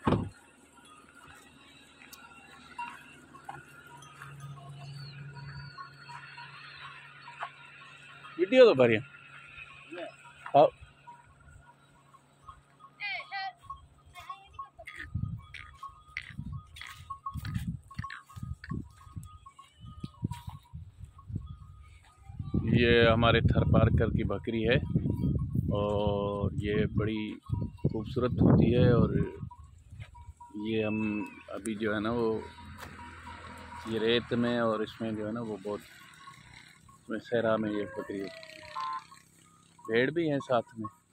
Video तो भरिए हाँ। ये हमारे थर पार्कर की बकरी है और ये बड़ी खूबसूरत होती है। और ये हम अभी जो है ना वो ये रेत में और इसमें जो है ना वो बहुत सहरा में ये बकरी है। भेड़ भी हैं साथ में।